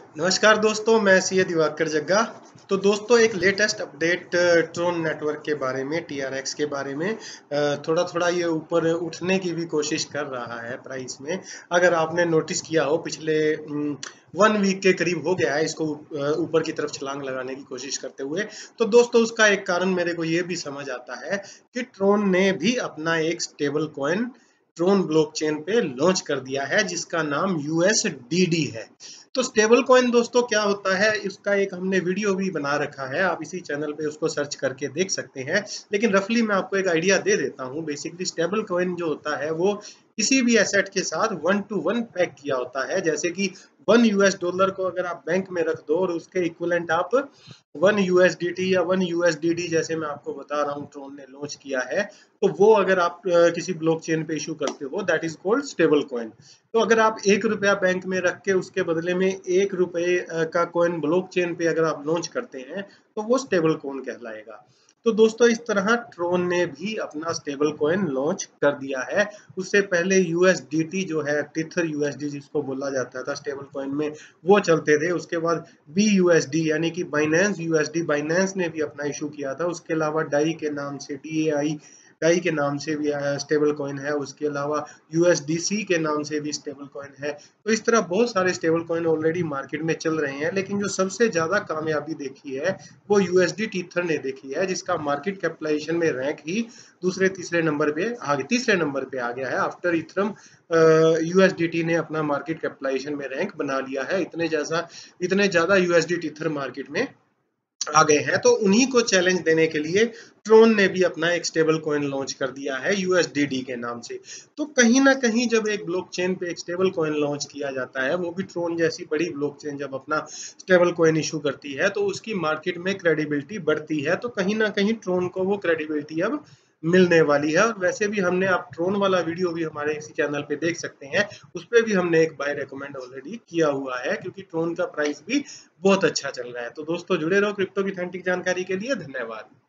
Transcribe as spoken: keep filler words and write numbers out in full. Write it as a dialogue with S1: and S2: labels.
S1: नमस्कार दोस्तों, मैं सी ए दिवाकर जग्गा। तो दोस्तों, एक लेटेस्ट अपडेट ट्रोन नेटवर्क के बारे में, टी आर एक्स के बारे में थोड़ा थोड़ा ये ऊपर उठने की भी कोशिश कर रहा है प्राइस में। अगर आपने नोटिस किया हो, पिछले वन वीक के करीब हो गया है इसको ऊपर की तरफ छलांग लगाने की कोशिश करते हुए। तो दोस्तों, उसका एक कारण मेरे को ये भी समझ आता है कि ट्रोन ने भी अपना एक स्टेबल कॉइन ट्रोन ब्लॉकचेन पे लॉन्च कर दिया है, जिसका नाम यू एस डी डी है। तो स्टेबल कॉइन दोस्तों क्या होता है, इसका एक हमने वीडियो भी बना रखा है, आप इसी चैनल पे उसको सर्च करके देख सकते हैं। लेकिन रफली मैं आपको एक आइडिया दे देता हूँ। बेसिकली स्टेबल कॉइन जो होता है वो किसी भी एसेट के साथ वन टू वन पैक किया होता है। जैसे कि वन यूएस डॉलर को अगर आप बैंक में रख दो और उसके इक्विवेलेंट आप वन यूएसडीटी या वन यूएसडीडी, जैसे मैं आपको बता रहा हूँ ट्रोन ने लॉन्च किया है, तो वो अगर आप किसी ब्लॉकचेन पे इशू करते हो, that is called stable coin. तो अगर आप एक रुपया बैंक में रख के उसके बदले में एक रुपए का कॉइन ब्लॉकचेन पे अगर आप लॉन्च करते हैं, तो वो स्टेबल कॉइन कहलाएगा। तो दोस्तों, इस तरह ट्रोन ने भी अपना स्टेबल कॉइन लॉन्च कर दिया है। उससे पहले यूएसडीटी जो है, टिथर यूएसडी जिसको बोला जाता था स्टेबल कॉइन में, वो चलते थे। उसके बाद बी यूएसडी यानी कि बाइनेंस यूएसडी, बाइनेंस ने भी अपना इशू किया था। उसके अलावा डाई के नाम से, डी ए आई डाई के नाम से भी स्टेबल कॉइन है। उसके अलावा यूएसडीसी के नाम से भी स्टेबल कॉइन है। तो इस तरह बहुत सारे स्टेबल कॉइन ऑलरेडी मार्केट में चल रहे हैं, लेकिन जो सबसे ज्यादा कामयाबी देखी है वो यूएसडी टीथर ने देखी है, जिसका मार्केट कैपिटलाइजेशन में रैंक ही दूसरे तीसरे नंबर पे आगे तीसरे नंबर पे आ गया है। आफ्टर इथरम यूएसडीटी ने अपना मार्केट कैपिटलाइजेशन में रैंक बना लिया है। इतने जैसा इतने ज्यादा यूएसडी टीथर मार्केट में आ गए हैं। तो उन्हीं को चैलेंज देने के लिए ट्रोन ने भी अपना एक स्टेबल कॉइन लॉन्च कर दिया है यूएसडीडी के नाम से। तो कहीं ना कहीं जब एक ब्लॉकचेन पे एक स्टेबल कॉइन लॉन्च किया जाता है, वो भी ट्रोन जैसी बड़ी ब्लॉकचेन जब अपना स्टेबल कॉइन इशू करती है, तो उसकी मार्केट में क्रेडिबिलिटी बढ़ती है। तो कहीं ना कहीं ट्रोन को वो क्रेडिबिलिटी अब मिलने वाली है। और वैसे भी हमने, आप ट्रोन वाला वीडियो भी हमारे इसी चैनल पे देख सकते हैं, उस पर भी हमने एक बाय रेकमेंड ऑलरेडी किया हुआ है, क्योंकि ट्रोन का प्राइस भी बहुत अच्छा चल रहा है। तो दोस्तों, जुड़े रहो क्रिप्टो की ऑथेंटिक जानकारी के लिए। धन्यवाद।